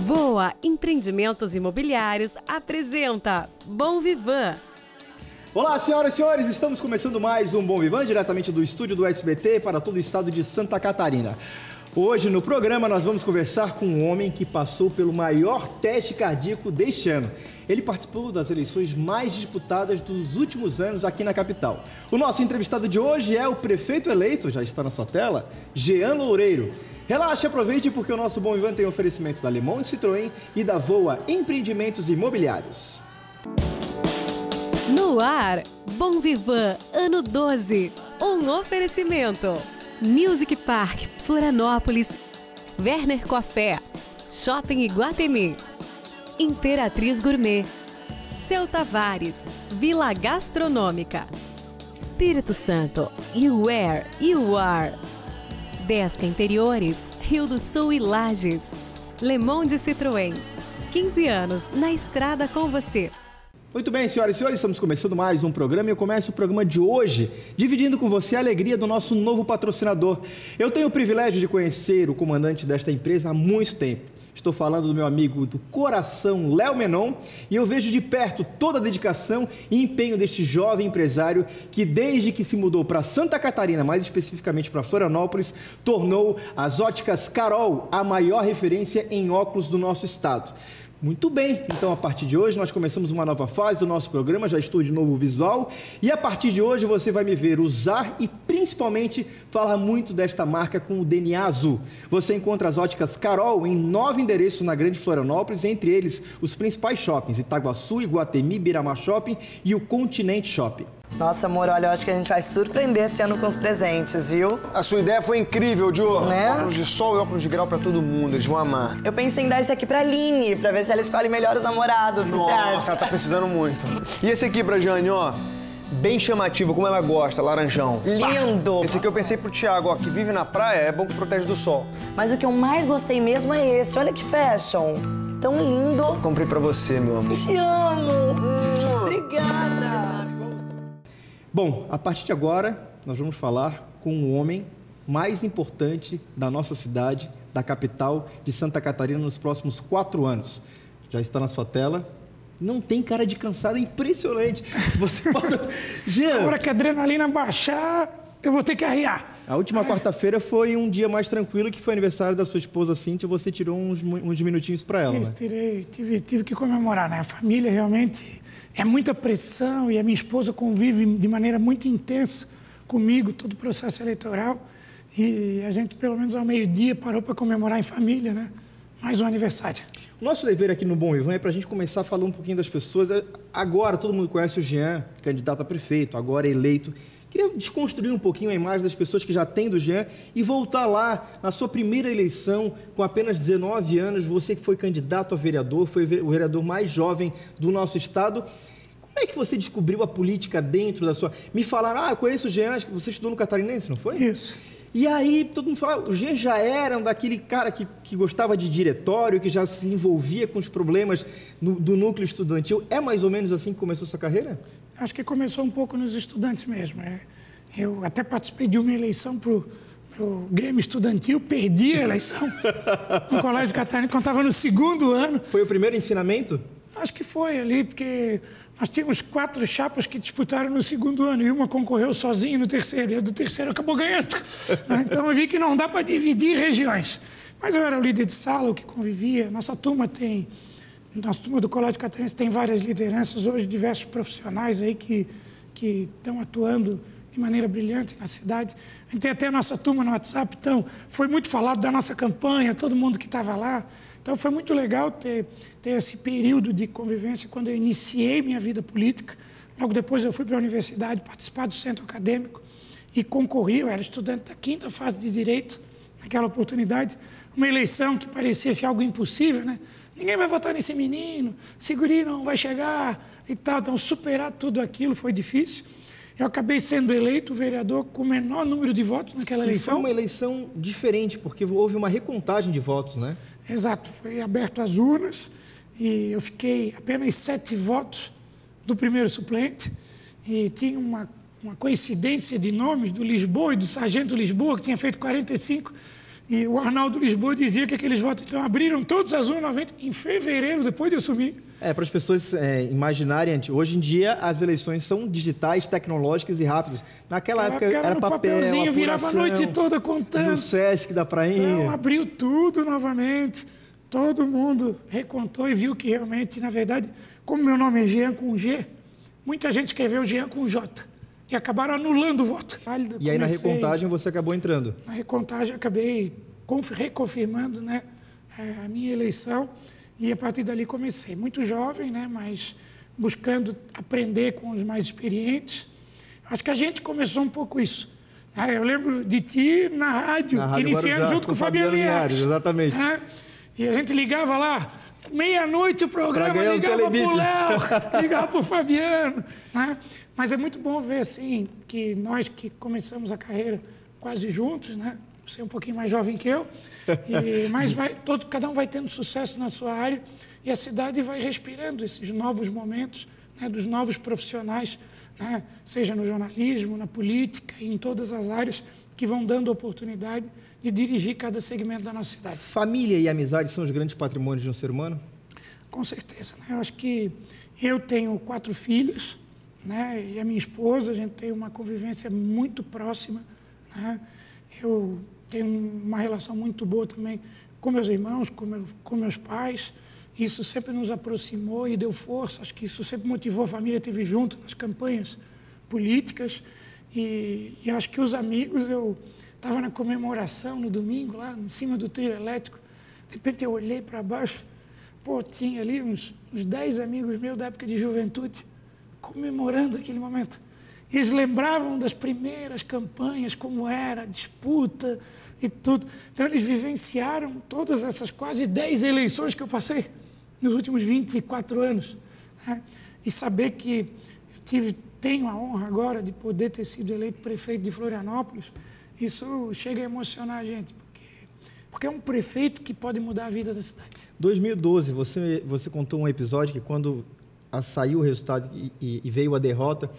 Voa Empreendimentos Imobiliários apresenta Bom Vivan. Olá, senhoras e senhores, estamos começando mais um Bom Vivan, diretamente do estúdio do SBT para todo o estado de Santa Catarina. Hoje no programa nós vamos conversar com um homem que passou pelo maior teste cardíaco deste ano. Ele participou das eleições mais disputadas dos últimos anos aqui na capital. O nosso entrevistado de hoje é o prefeito eleito, já está na sua tela, Jean Loureiro. Relaxe e aproveite porque o nosso Bom Vivan tem oferecimento da Le Monde Citroën e da Voa Empreendimentos Imobiliários. No ar, Bom Vivan, ano 12. Um oferecimento. Music Park, Florianópolis, Werner Café, Shopping Iguatemi, Imperatriz Gourmet, Seu Tavares, Vila Gastronômica, Espírito Santo, You Where You Are, Desca Interiores, Rio do Sul e Lages, Le Monde Citroën, 15 anos na estrada com você. Muito bem, senhoras e senhores, estamos começando mais um programa e eu começo o programa de hoje dividindo com você a alegria do nosso novo patrocinador. Eu tenho o privilégio de conhecer o comandante desta empresa há muito tempo. Estou falando do meu amigo do coração, Léo Menon, e eu vejo de perto toda a dedicação e empenho deste jovem empresário que, desde que se mudou para Santa Catarina, mais especificamente para Florianópolis, tornou as óticas Carol a maior referência em óculos do nosso estado. Muito bem, então a partir de hoje nós começamos uma nova fase do nosso programa, já estou de novo visual e a partir de hoje você vai me ver usar e principalmente falar muito desta marca com o DNA azul. Você encontra as óticas Carol em 9 endereços na Grande Florianópolis, entre eles os principais shoppings, Itaguaçu, Iguatemi, Beira-Mar Shopping e o Continente Shopping. Nossa, amor, olha, eu acho que a gente vai surpreender esse ano com os presentes, viu? A sua ideia foi incrível, Diogo. Né? Óculos de sol e óculos de grau pra todo mundo, eles vão amar. Eu pensei em dar esse aqui pra Aline, pra ver se ela escolhe melhor os namorados, o que você acha? Nossa, ela tá precisando muito. E esse aqui pra Jane, ó, bem chamativo, como ela gosta, laranjão. Lindo! Esse aqui eu pensei pro Thiago, ó, que vive na praia, é bom que protege do sol. Mas o que eu mais gostei mesmo é esse, olha que fashion. Tão lindo. Comprei pra você, meu amor. Te amo! Obrigada! Bom, a partir de agora nós vamos falar com o homem mais importante da nossa cidade, da capital de Santa Catarina nos próximos 4 anos. Já está na sua tela. Não tem cara de cansado, é impressionante. Você pode... Jean, Na hora que a adrenalina baixar, eu vou ter que arriar. a última quarta-feira foi um dia mais tranquilo, que foi aniversário da sua esposa Cíntia, você tirou uns minutinhos para ela, Isso, né? tive que comemorar, né? A família realmente é muita pressão e a minha esposa convive de maneira muito intensa comigo todo o processo eleitoral e a gente, pelo menos ao meio-dia, parou para comemorar em família, né? Mais um aniversário. O nosso dever aqui no Bom Vivan é para a gente começar a falar um pouquinho das pessoas. Agora todo mundo conhece o Jean, candidato a prefeito, agora eleito. Queria desconstruir um pouquinho a imagem das pessoas que já têm do Jean e voltar lá na sua primeira eleição, com apenas 19 anos, você que foi candidato a vereador, foi o vereador mais jovem do nosso estado. Como é que você descobriu a política dentro da sua... Me falaram, eu conheço o Jean, acho que você estudou no Catarinense, não foi? Isso. E aí todo mundo fala, o Jean já era daquele cara que gostava de diretório, que já se envolvia com os problemas do núcleo estudantil. É mais ou menos assim que começou a sua carreira? Acho que começou um pouco nos estudantes mesmo, né? Eu até participei de uma eleição pro Grêmio Estudantil, perdi a eleição no Colégio Catarina, quando estava no 2º ano. Foi o primeiro ensinamento? Acho que foi ali, porque nós tínhamos 4 chapas que disputaram no 2º ano e uma concorreu sozinha no 3º, e a do 3º acabou ganhando. Então eu vi que não dá para dividir regiões. Mas eu era o líder de sala, o que convivia. Nossa turma do Colégio Catarinense tem várias lideranças, hoje diversos profissionais aí que estão atuando de maneira brilhante na cidade. A gente tem até a nossa turma no WhatsApp, então foi muito falado da nossa campanha, todo mundo que estava lá. Então foi muito legal ter esse período de convivência quando eu iniciei minha vida política. Logo depois eu fui para a universidade participar do centro acadêmico e concorri, eu era estudante da 5ª fase de Direito, naquela oportunidade, uma eleição que parecia ser algo impossível, né? Ninguém vai votar nesse menino, esse guri não vai chegar e tal. Então superar tudo aquilo foi difícil. Eu acabei sendo eleito vereador com o menor número de votos naquela eleição. Foi uma eleição diferente, porque houve uma recontagem de votos, né? Exato, foi aberto as urnas e eu fiquei apenas 7 votos do primeiro suplente e tinha uma coincidência de nomes do Lisboa e do Sargento Lisboa, que tinha feito 45, E o Arnaldo Lisboa dizia que aqueles votos, então, abriram todas as urnas novamente em fevereiro, depois de eu assumir. Para as pessoas imaginarem, hoje em dia as eleições são digitais, tecnológicas e rápidas. Naquela época era no papel, papelzinho, virava a noite toda contando. No Sesc da Prainha. Então, abriu tudo novamente. Todo mundo recontou e viu que realmente, na verdade, como meu nome é Jean com G, muita gente escreveu Jean com J. E acabaram anulando o voto. E aí na recontagem você acabou entrando? Na recontagem acabei reconfirmando, né, a minha eleição e a partir dali comecei. Muito jovem, né, mas buscando aprender com os mais experientes. Acho que a gente começou um pouco isso. Eu lembro de ti na rádio iniciando Guarujá, junto com o Fabiano Linhares. Exatamente. E a gente ligava lá, meia-noite o programa, ligava para o Léo, ligava para o Fabiano. Né? Mas é muito bom ver, assim, que nós que começamos a carreira quase juntos, né? Você é um pouquinho mais jovem que eu, mas cada um vai tendo sucesso na sua área e a cidade vai respirando esses novos momentos, né, dos novos profissionais, né, seja no jornalismo, na política, em todas as áreas que vão dando oportunidade de dirigir cada segmento da nossa cidade. Família e amizade são os grandes patrimônios de um ser humano? Com certeza. Né? Eu acho que eu tenho 4 filhos, né, e a minha esposa, a gente tem uma convivência muito próxima. Né? Eu tenho uma relação muito boa também com meus irmãos, com meus pais. Isso sempre nos aproximou e deu força. Acho que isso sempre motivou a família a ter junto nas campanhas políticas. E acho que os amigos, eu estava na comemoração no domingo, lá em cima do trio elétrico. De repente eu olhei para baixo, tinha ali uns 10 amigos meus da época de juventude, comemorando aquele momento. Eles lembravam das primeiras campanhas, como era a disputa e tudo. Então, eles vivenciaram todas essas quase 10 eleições que eu passei nos últimos 24 anos. Né? E saber que eu tenho a honra agora de poder ter sido eleito prefeito de Florianópolis, isso chega a emocionar a gente, porque é um prefeito que pode mudar a vida da cidade. 2012, você contou um episódio que quando saiu o resultado e veio a derrota,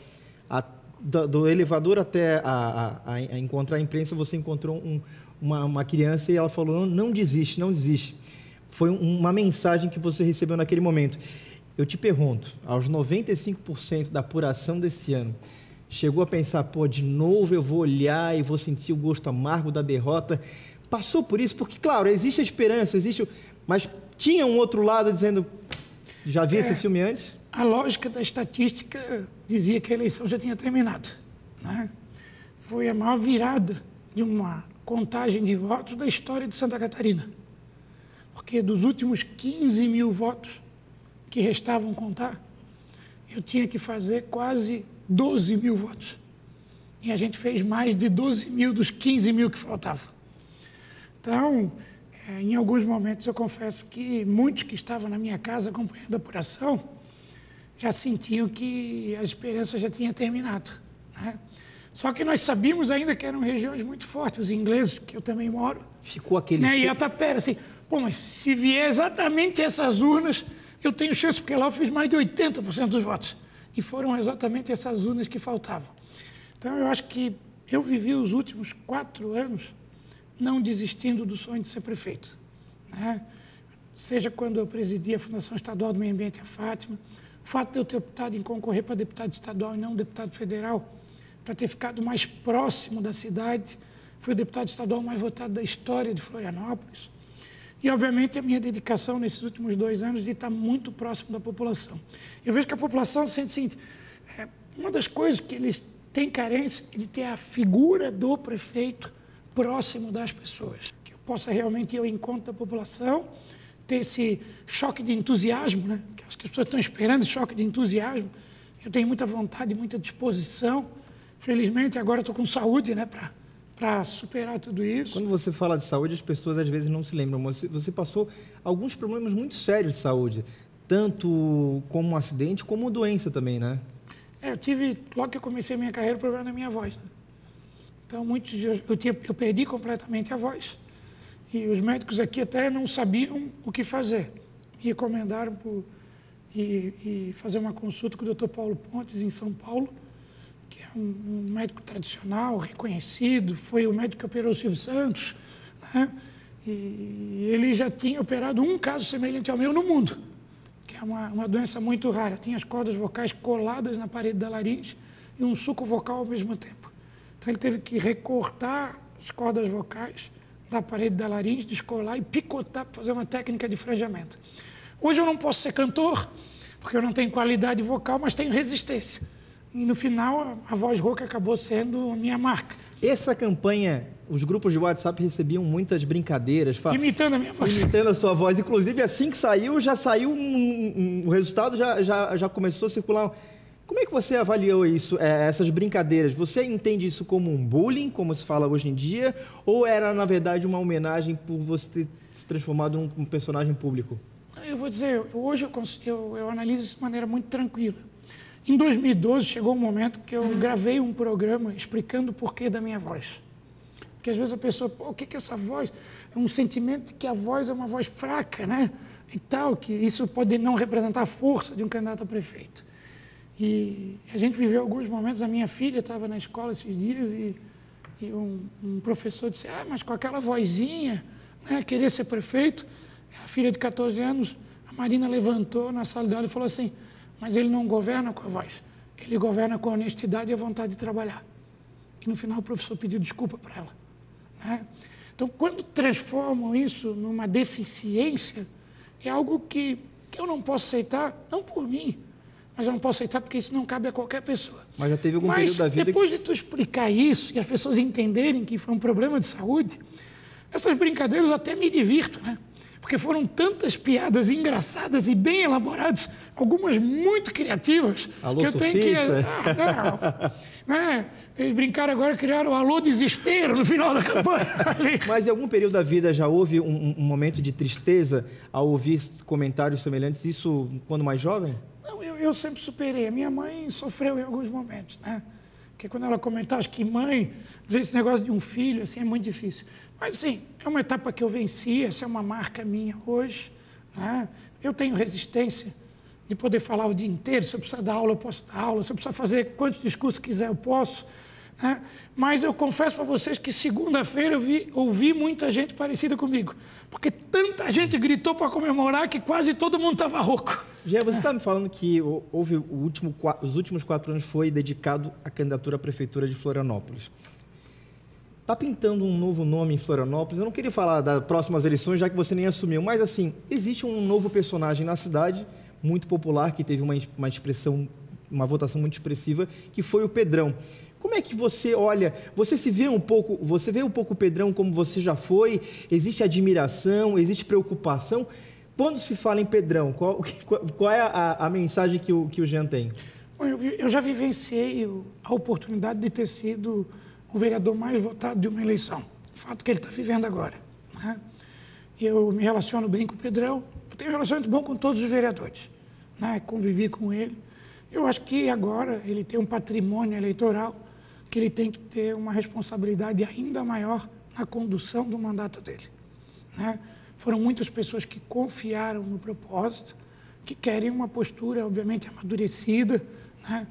do elevador até a encontrar a imprensa, você encontrou uma criança e ela falou, não desiste, não desiste. Foi uma mensagem que você recebeu naquele momento. Eu te pergunto, aos 95% da apuração desse ano, chegou a pensar, de novo eu vou olhar e vou sentir o gosto amargo da derrota? Passou por isso? Porque, claro, existe a esperança, mas tinha um outro lado dizendo, já vi esse filme antes? A lógica da estatística dizia que a eleição já tinha terminado. Né? Foi a maior virada de uma contagem de votos da história de Santa Catarina. Porque dos últimos 15 mil votos que restavam contar, eu tinha que fazer quase 12 mil votos. E a gente fez mais de 12 mil dos 15 mil que faltavam. Então, em alguns momentos, eu confesso que muitos que estavam na minha casa acompanhando a apuração já sentiam que a esperança já tinha terminado. Né? Só que nós sabíamos ainda que eram regiões muito fortes, os ingleses, que eu também moro. Ficou aquele... Né? E a Tapera, assim, mas se vier exatamente essas urnas, eu tenho chance, porque lá eu fiz mais de 80% dos votos. E foram exatamente essas urnas que faltavam. Então, eu acho que eu vivi os últimos 4 anos não desistindo do sonho de ser prefeito. Né? Seja quando eu presidi a Fundação Estadual do Meio Ambiente, a Fátima, o fato de eu ter optado em concorrer para deputado estadual e não deputado federal, para ter ficado mais próximo da cidade, fui o deputado estadual mais votado da história de Florianópolis. E, obviamente, a minha dedicação nesses últimos 2 anos de estar muito próximo da população. Eu vejo que a população sente o seguinte, uma das coisas que eles têm carência é de ter a figura do prefeito próximo das pessoas. Que eu possa realmente ir ao encontro da população, ter esse choque de entusiasmo, né? Que acho que as pessoas estão esperando esse choque de entusiasmo. Eu tenho muita vontade, muita disposição. Felizmente, agora estou com saúde, né, para superar tudo isso. Quando você fala de saúde, as pessoas às vezes não se lembram, mas você passou alguns problemas muito sérios de saúde, tanto como um acidente, como doença também, né? Eu tive, logo que eu comecei a minha carreira, o problema da minha voz. Né? Então, eu perdi completamente a voz. E os médicos aqui até não sabiam o que fazer. Me recomendaram e fazer uma consulta com o Dr. Paulo Pontes, em São Paulo, que é um médico tradicional, reconhecido, foi o médico que operou o Silvio Santos, né? E ele já tinha operado um caso semelhante ao meu no mundo, que é uma doença muito rara. Tinha as cordas vocais coladas na parede da laringe e um suco vocal ao mesmo tempo. Então ele teve que recortar as cordas vocais da parede da laringe, descolar e picotar para fazer uma técnica de franjamento. Hoje eu não posso ser cantor, porque eu não tenho qualidade vocal, mas tenho resistência. E no final a voz rouca acabou sendo a minha marca. Essa campanha, os grupos de WhatsApp recebiam muitas brincadeiras. Imitando a minha voz. Imitando a sua voz. Inclusive, assim que saiu, já saiu o resultado, já começou a circular. Como é que você avaliou isso, essas brincadeiras? Você entende isso como um bullying, como se fala hoje em dia? Ou era, na verdade, uma homenagem por você ter se transformado num personagem público? Eu vou dizer, hoje eu analiso isso de maneira muito tranquila. Em 2012, chegou um momento que eu gravei um programa explicando o porquê da minha voz. Porque às vezes a pessoa, o que é essa voz? É um sentimento de que a voz é uma voz fraca, né? E tal, que isso pode não representar a força de um candidato a prefeito. E a gente viveu alguns momentos, a minha filha estava na escola esses dias e um professor disse, mas com aquela vozinha, né, querer ser prefeito. A filha de 14 anos, a Marina levantou na sala dela e falou assim, mas ele não governa com a voz, ele governa com a honestidade e a vontade de trabalhar. E no final o professor pediu desculpa para ela, né? Então, quando transformam isso numa deficiência, é algo que eu não posso aceitar, não por mim, mas eu não posso aceitar porque isso não cabe a qualquer pessoa. Mas já teve algum período da vida... depois de tu explicar isso e as pessoas entenderem que foi um problema de saúde, essas brincadeiras eu até me divirto, né? Porque foram tantas piadas engraçadas e bem elaboradas, algumas muito criativas, alô, que eu tenho que... Eles brincaram agora, criaram o alô desespero no final da campanha. Mas em algum período da vida já houve um momento de tristeza ao ouvir comentários semelhantes, isso quando mais jovem? Não, eu sempre superei. A minha mãe sofreu em alguns momentos, né? Porque quando ela comentava, acho que mãe, às vezes esse negócio de um filho, assim, é muito difícil. Mas, assim, é uma etapa que eu venci, essa é uma marca minha hoje, né? Eu tenho resistência de poder falar o dia inteiro. Se eu precisar dar aula, eu posso dar aula. Se eu precisar fazer quantos discursos quiser, eu posso, né? Mas eu confesso para vocês que segunda-feira eu ouvi muita gente parecida comigo. Porque tanta gente gritou para comemorar que quase todo mundo estava rouco. Jean, você está me falando que os últimos 4 anos foi dedicado à candidatura à Prefeitura de Florianópolis. Está pintando um novo nome em Florianópolis. Eu não queria falar das próximas eleições, já que você nem assumiu, mas assim, existe um novo personagem na cidade, muito popular, que teve uma votação muito expressiva, que foi o Pedrão. Como é que você olha, você vê um pouco o Pedrão como você já foi? Existe admiração, existe preocupação? Quando se fala em Pedrão, qual é a mensagem que o Jean tem? Bom, eu já vivenciei a oportunidade de ter sido o vereador mais votado de uma eleição. O fato que ele está vivendo agora, né? Eu me relaciono bem com o Pedrão, eu tenho um relacionamento bom com todos os vereadores, né? Convivi com ele. Eu acho que agora ele tem um patrimônio eleitoral que ele tem que ter uma responsabilidade ainda maior na condução do mandato dele, né? Foram muitas pessoas que confiaram no propósito, que querem uma postura, obviamente, amadurecida, né?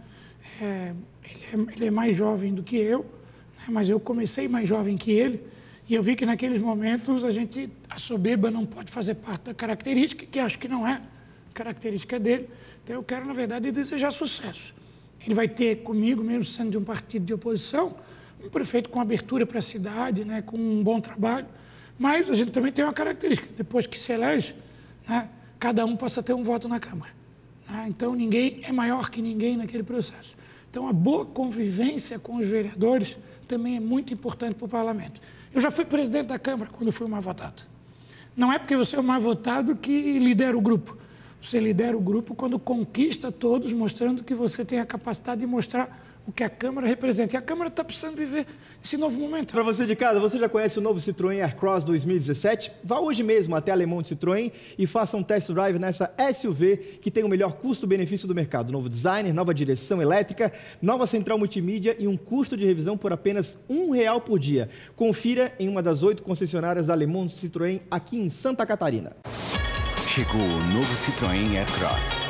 Ele é mais jovem do que eu, né? Mas eu comecei mais jovem que ele, e eu vi que naqueles momentos a soberba não pode fazer parte da característica, que acho que não é característica dele. Então eu quero, na verdade, desejar sucesso. Ele vai ter comigo, mesmo sendo de um partido de oposição, um prefeito com abertura para a cidade, né? Com um bom trabalho. Mas a gente também tem uma característica, depois que se elege, né, cada um passa a ter um voto na Câmara, né? Então ninguém é maior que ninguém naquele processo. Então a boa convivência com os vereadores também é muito importante para o parlamento. Eu já fui presidente da Câmara quando fui o mais votado. Não é porque você é o mais votado que lidera o grupo. Você lidera o grupo quando conquista todos, mostrando que você tem a capacidade de mostrar o que a Câmara representa. E a Câmara está precisando viver esse novo momento. Para você de casa, você já conhece o novo Citroën Aircross 2017? Vá hoje mesmo até a Le Monde Citroën e faça um test drive nessa SUV que tem o melhor custo-benefício do mercado. Novo design, nova direção elétrica, nova central multimídia e um custo de revisão por apenas R$1 por dia. Confira em uma das 8 concessionárias da Le Monde Citroën aqui em Santa Catarina. Chegou o novo Citroën Aircross.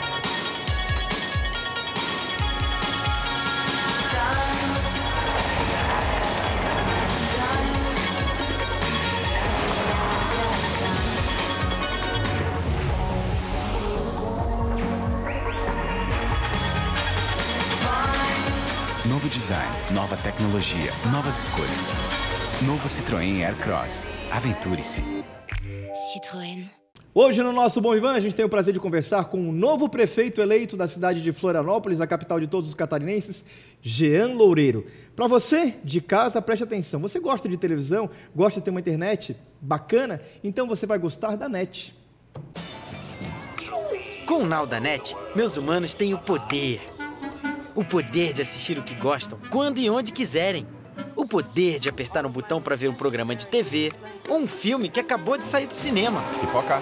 Novo design, nova tecnologia, novas escolhas. Novo Citroën Aircross. Aventure-se. Citroën. Hoje no nosso Bom Vivan, a gente tem o prazer de conversar com o novo prefeito eleito da cidade de Florianópolis, a capital de todos os catarinenses, Jean Loureiro. Para você, de casa, preste atenção. Você gosta de televisão? Gosta de ter uma internet bacana? Então você vai gostar da NET. Com o Now da NET, meus humanos têm o poder. O poder de assistir o que gostam, quando e onde quiserem. O poder de apertar um botão para ver um programa de TV ou um filme que acabou de sair do cinema. Pipoca.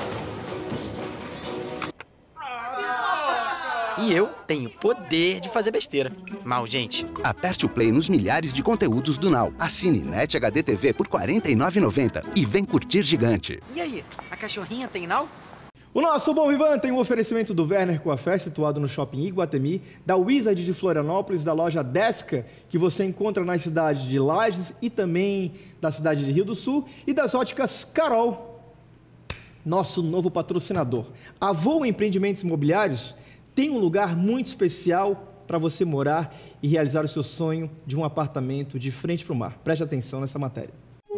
E eu tenho poder de fazer besteira. Mal, gente. Aperte o play nos milhares de conteúdos do Now. Assine NET HD TV por R$ 49,90 e vem curtir gigante. E aí, a cachorrinha tem Now? O nosso Bom Vivan tem um oferecimento do Werner Coffee, situado no Shopping Iguatemi, da Wizard de Florianópolis, da loja Desca, que você encontra nas cidades de Lages e também da cidade de Rio do Sul, e das óticas Carol, nosso novo patrocinador. A Voa Empreendimentos Imobiliários tem um lugar muito especial para você morar e realizar o seu sonho de um apartamento de frente para o mar. Preste atenção nessa matéria.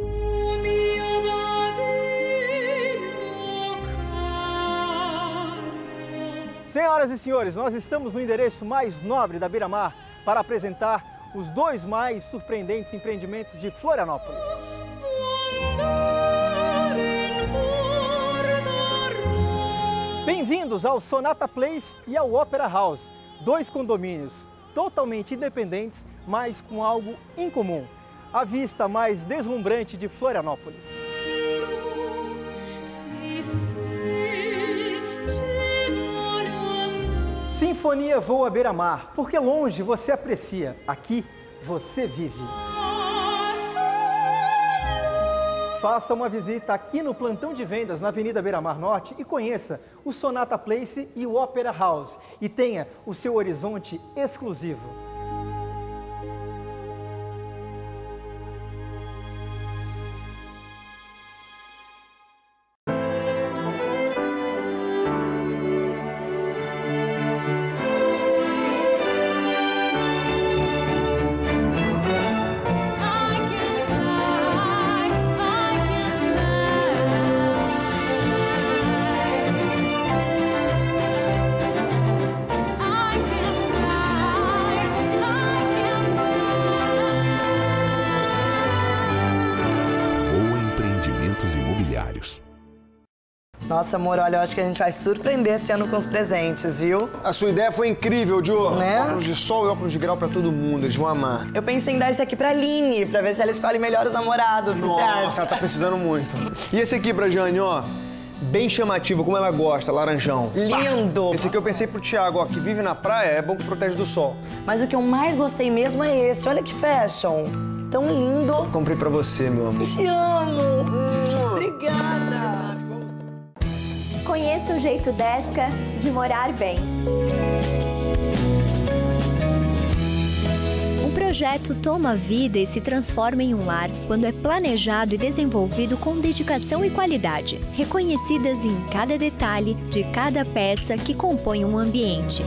Senhoras e senhores, nós estamos no endereço mais nobre da Beira-Mar para apresentar os dois mais surpreendentes empreendimentos de Florianópolis. Bem-vindos ao Sonata Place e ao Opera House, dois condomínios totalmente independentes, mas com algo em comum, a vista mais deslumbrante de Florianópolis. Sinfonia voa beira-mar, porque longe você aprecia, aqui você vive. Faça uma visita aqui no plantão de vendas na Avenida Beira-Mar Norte e conheça o Sonata Place e o Opera House e tenha o seu horizonte exclusivo. Nossa, amor, olha, eu acho que a gente vai surpreender esse ano com os presentes, viu? A sua ideia foi incrível, Diogo. Né? Óculos de sol e óculos de grau pra todo mundo, eles vão amar. Eu pensei em dar esse aqui pra Aline, pra ver se ela escolhe melhor os namorados. O que você acha? Nossa, ela tá precisando muito. E esse aqui pra Jane, ó, bem chamativo, como ela gosta, laranjão. Lindo! Esse aqui eu pensei pro Thiago, ó, que vive na praia, é bom que protege do sol. Mas o que eu mais gostei mesmo é esse. Olha que fashion. Tão lindo. Comprei pra você, meu amor. Te amo. Obrigada. Conheça o jeito Desca de morar bem. Um projeto toma vida e se transforma em um lar quando é planejado e desenvolvido com dedicação e qualidade, reconhecidas em cada detalhe de cada peça que compõe um ambiente.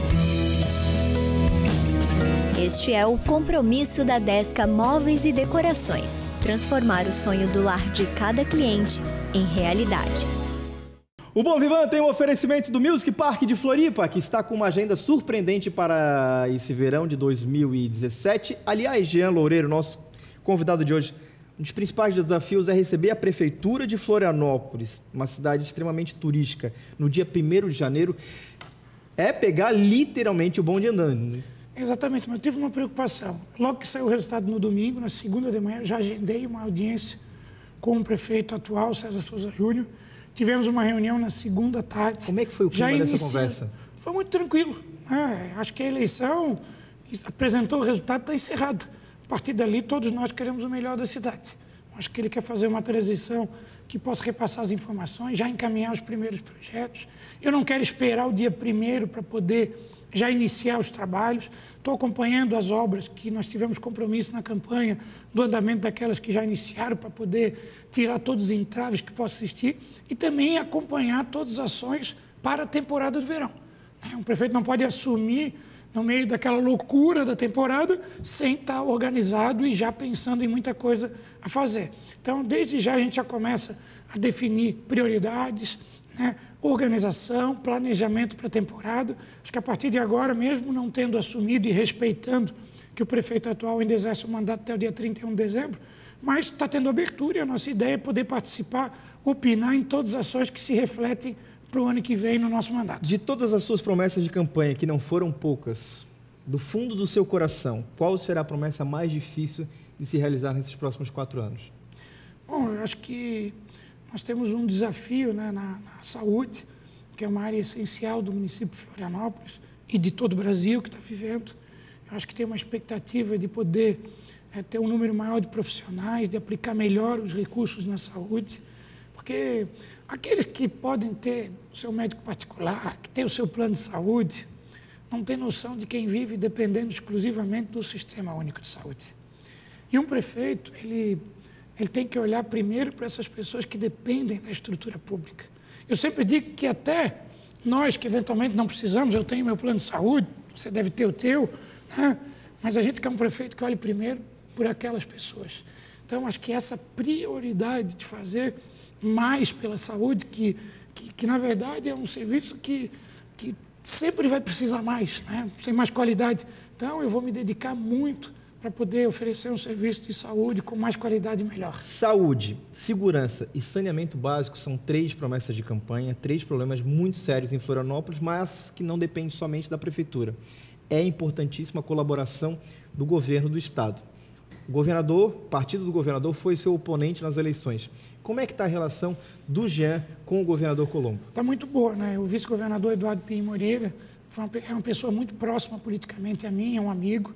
Este é o compromisso da Desca Móveis e Decorações, transformar o sonho do lar de cada cliente em realidade. O Bom Vivan tem um oferecimento do Music Park de Floripa, que está com uma agenda surpreendente para esse verão de 2017. Aliás, Jean Loureiro, nosso convidado de hoje, um dos principais desafios é receber a Prefeitura de Florianópolis, uma cidade extremamente turística, no dia 1º de janeiro. É pegar literalmente o bonde andando, né? Exatamente, mas eu tive uma preocupação. Logo que saiu o resultado no domingo, na segunda de manhã, eu já agendei uma audiência com o prefeito atual, César Souza Júnior. Tivemos uma reunião na segunda tarde. Como é que foi o clima dessa conversa? Foi muito tranquilo. Acho que a eleição apresentou o resultado, está encerrado. A partir dali, todos nós queremos o melhor da cidade. Acho que ele quer fazer uma transição que possa repassar as informações, já encaminhar os primeiros projetos. Eu não quero esperar o dia 1º para poder já iniciar os trabalhos. Estou acompanhando as obras que nós tivemos compromisso na campanha do andamento daquelas que já iniciaram para poder tirar todos os entraves que possam existir e também acompanhar todas as ações para a temporada do verão. Um prefeito não pode assumir no meio daquela loucura da temporada, sem estar organizado e já pensando em muita coisa a fazer. Então, desde já a gente já começa a definir prioridades, né? Organização, planejamento para a temporada. Acho que a partir de agora, mesmo não tendo assumido e respeitando que o prefeito atual ainda exerce o mandato até o dia 31 de dezembro, mas está tendo abertura e a nossa ideia é poder participar, opinar em todas as ações que se refletem para o ano que vem no nosso mandato. De todas as suas promessas de campanha, que não foram poucas, do fundo do seu coração, qual será a promessa mais difícil de se realizar nesses próximos 4 anos? Bom, eu acho que nós temos um desafio, né, na saúde, que é uma área essencial do município de Florianópolis e de todo o Brasil que está vivendo. Eu acho que tem uma expectativa de poder ter um número maior de profissionais, de aplicar melhor os recursos na saúde, porque aqueles que podem ter o seu médico particular, que tem o seu plano de saúde, não tem noção de quem vive dependendo exclusivamente do Sistema Único de Saúde. E um prefeito, ele tem que olhar primeiro para essas pessoas que dependem da estrutura pública. Eu sempre digo que até nós que eventualmente não precisamos, eu tenho meu plano de saúde, você deve ter o teu, né? Mas a gente quer um prefeito que olhe primeiro por aquelas pessoas. Então, acho que essa prioridade de fazer mais pela saúde, que na verdade é um serviço que sempre vai precisar mais, né? Sem mais qualidade. Então, eu vou me dedicar muito para poder oferecer um serviço de saúde com mais qualidade e melhor. Saúde, segurança e saneamento básico são 3 promessas de campanha, 3 problemas muito sérios em Florianópolis, mas que não dependem somente da Prefeitura. É importantíssima a colaboração do governo do Estado. O partido do governador foi seu oponente nas eleições. Como é que está a relação do Jean com o governador Colombo? Está muito boa, né? O vice-governador Eduardo Pinho Moreira é uma pessoa muito próxima politicamente a mim, é um amigo.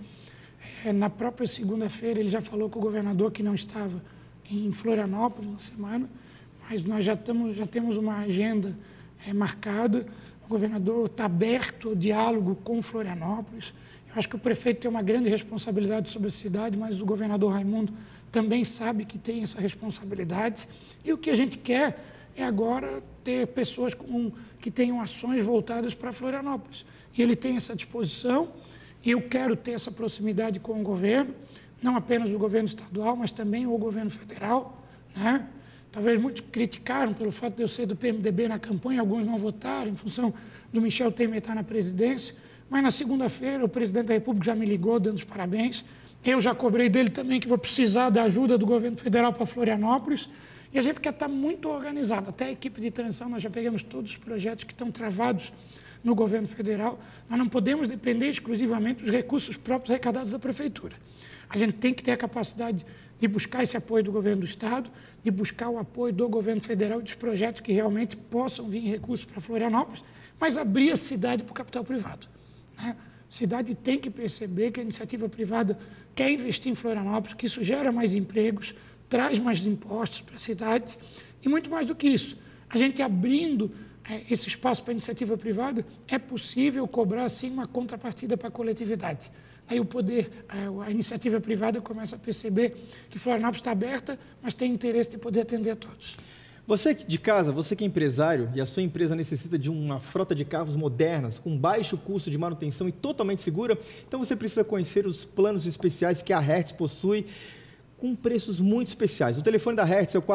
Na própria segunda-feira ele já falou com o governador que não estava em Florianópolis na semana, mas nós já temos uma agenda marcada. O governador está aberto ao diálogo com Florianópolis. Eu acho que o prefeito tem uma grande responsabilidade sobre a cidade, mas o governador Raimundo também sabe que tem essa responsabilidade. E o que a gente quer é agora ter pessoas que tenham ações voltadas para Florianópolis. E ele tem essa disposição. Eu quero ter essa proximidade com o governo, não apenas o governo estadual, mas também o governo federal, né? Talvez muitos criticaram pelo fato de eu ser do PMDB na campanha, alguns não votaram em função do Michel Temer estar na presidência, mas na segunda-feira o presidente da República já me ligou dando os parabéns. Eu já cobrei dele também que vou precisar da ajuda do governo federal para Florianópolis. E a gente quer estar muito organizado. Até a equipe de transição, nós já pegamos todos os projetos que estão travados no governo federal. Nós não podemos depender exclusivamente dos recursos próprios arrecadados da Prefeitura. A gente tem que ter a capacidade de buscar esse apoio do governo do Estado, de buscar o apoio do governo federal e dos projetos que realmente possam vir recursos para Florianópolis, mas abrir a cidade para o capital privado, né? A cidade tem que perceber que a iniciativa privada quer investir em Florianópolis, que isso gera mais empregos, traz mais impostos para a cidade e muito mais do que isso. A gente abrindo esse espaço para a iniciativa privada, é possível cobrar, sim, uma contrapartida para a coletividade. Aí o poder, a iniciativa privada começa a perceber que Florianópolis está aberta, mas tem interesse de poder atender a todos. Você de casa, você que é empresário e a sua empresa necessita de uma frota de carros modernas, com baixo custo de manutenção e totalmente segura, então você precisa conhecer os planos especiais que a Hertz possui, com preços muito especiais. O telefone da Hertz é o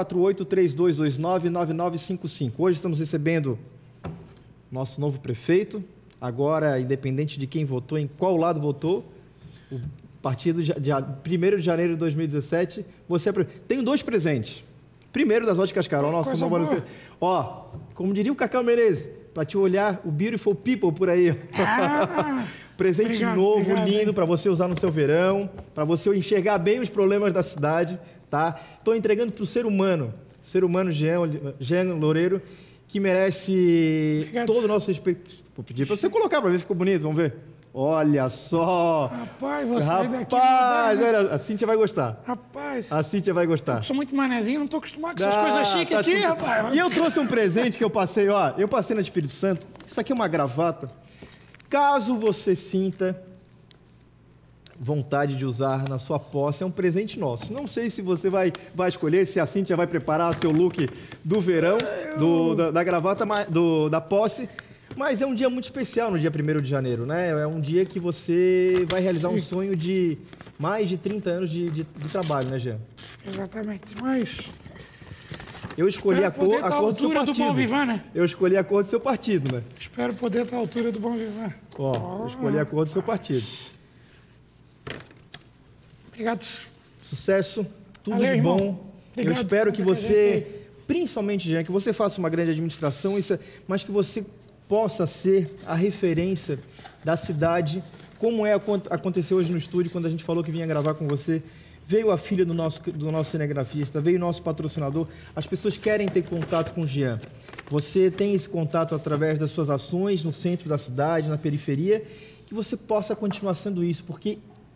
4832299955. Hoje estamos recebendo nosso novo prefeito, agora, independente de quem votou, em qual lado votou, o partido de 1º de janeiro de 2017, tenho 2 presentes. Primeiro das Óticas Carol, nosso novo... Ó, como diria o Cacau Menezes, para te olhar o beautiful people por aí. Presente novo, lindo, para você usar no seu verão, para você enxergar bem os problemas da cidade, tá? Estou entregando para o ser humano Jean Loureiro, que merece todo o nosso respeito. Vou pedir para você colocar para ver se ficou bonito, vamos ver. Olha só! Rapaz, vou sair daqui. Olha, a Cíntia vai gostar. Rapaz! A Cíntia vai gostar. Eu sou muito manezinho, não estou acostumado com essas coisas chiques aqui, rapaz. E eu trouxe um presente que eu passei, eu passei na Espírito Santo. Isso aqui é uma gravata. Caso você sinta vontade de usar na sua posse, é um presente nosso. Não sei se você vai escolher, se a Cíntia vai preparar seu look do verão, da gravata, da posse, Mas é um dia muito especial no dia 1º de janeiro, né? É um dia que você vai realizar um sonho de mais de 30 anos de trabalho, né, Jean? Exatamente, mas... Eu escolhi a cor do seu partido. Do Bom Vivan, né? Eu escolhi a cor do seu partido, né? Espero poder estar à altura do Bom Vivan. Eu escolhi a cor do seu partido. Obrigado. Sucesso, tudo Valeu, de bom. Irmão. Obrigado, eu espero que você, principalmente, Jean, que você faça uma grande administração, mas que você possa ser a referência da cidade, como aconteceu hoje no estúdio, quando a gente falou que vinha gravar com você. Veio a filha do nosso cinegrafista, veio o nosso patrocinador. As pessoas querem ter contato com o Jean. Você tem esse contato através das suas ações no centro da cidade, na periferia, que você possa continuar sendo isso, porque,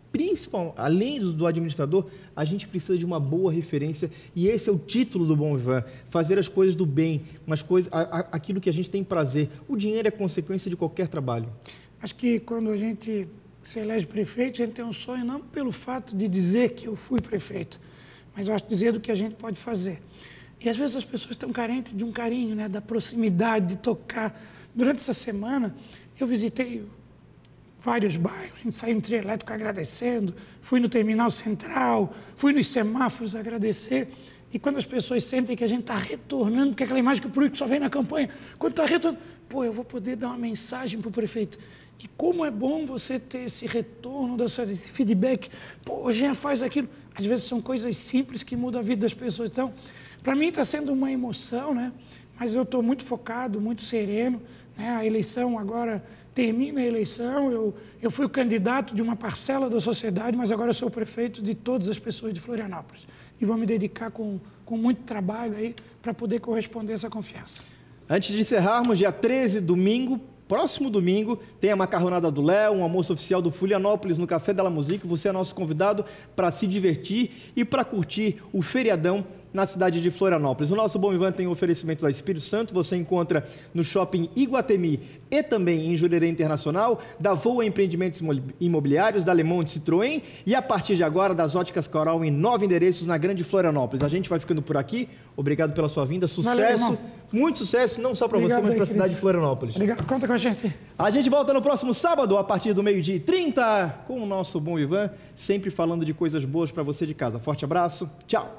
além do administrador, a gente precisa de uma boa referência, e esse é o título do Bom Vivan, fazer as coisas do bem, aquilo que a gente tem prazer. O dinheiro é consequência de qualquer trabalho. Acho que quando a gente se elege prefeito, a gente tem um sonho não pelo fato de dizer que eu fui prefeito, mas eu acho dizer do que a gente pode fazer. E às vezes as pessoas estão carentes de um carinho, né, da proximidade, de tocar. Durante essa semana, eu visitei vários bairros, a gente saiu no trio elétrico agradecendo, fui no terminal central, fui nos semáforos agradecer. E quando as pessoas sentem que a gente está retornando, porque aquela imagem que o político só vem na campanha, quando está retornando, eu vou poder dar uma mensagem para o prefeito. E como é bom você ter esse retorno, esse feedback. O Jean faz aquilo. Às vezes são coisas simples que mudam a vida das pessoas. Então, para mim está sendo uma emoção, né? Mas eu estou muito focado, muito sereno, né? A eleição agora termina a eleição. Eu fui o candidato de uma parcela da sociedade, mas agora eu sou o prefeito de todas as pessoas de Florianópolis. E vou me dedicar com muito trabalho aí para poder corresponder a essa confiança. Antes de encerrarmos, dia 13, domingo, próximo domingo, tem a Macarronada do Léo, um almoço oficial do Folianópolis no Café Della Musique. Você é nosso convidado para se divertir e para curtir o feriadão na cidade de Florianópolis. O nosso Bom Vivan tem um oferecimento da Espírito Santo, você encontra no Shopping Iguatemi e também em Jurerê Internacional, da Voa Empreendimentos Imobiliários, da Le Monde Citroën e a partir de agora das Óticas Coral em 9 endereços na Grande Florianópolis. A gente vai ficando por aqui, obrigado pela sua vinda, sucesso, valeu, muito sucesso, não só para você, mas para a cidade de Florianópolis. Obrigado, conta com a gente. A gente volta no próximo sábado, a partir do 12h30, com o nosso Bom Vivan, sempre falando de coisas boas para você de casa. Forte abraço, tchau!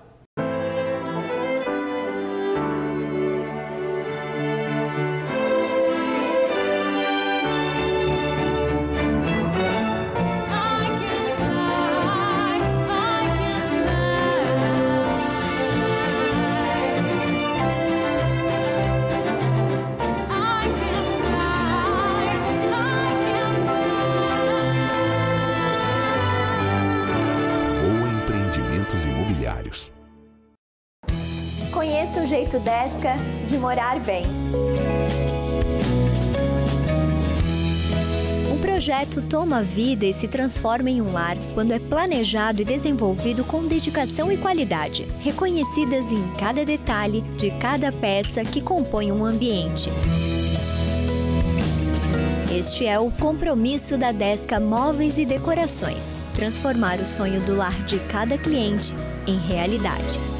Imobiliários. Conheça o jeito Desca de morar bem. Um projeto toma vida e se transforma em um lar quando é planejado e desenvolvido com dedicação e qualidade, reconhecidas em cada detalhe de cada peça que compõe um ambiente. Este é o compromisso da Desca Móveis e Decorações, transformar o sonho do lar de cada cliente em realidade.